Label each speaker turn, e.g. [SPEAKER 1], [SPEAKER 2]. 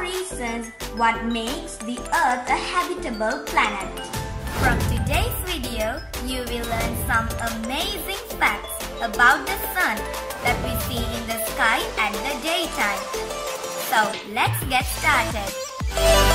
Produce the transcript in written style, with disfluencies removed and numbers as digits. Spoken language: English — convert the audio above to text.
[SPEAKER 1] reasons what makes the Earth a habitable planet.
[SPEAKER 2] From today's video, you will learn some amazing facts about the sun that we see in the sky at the daytime. So let's get started.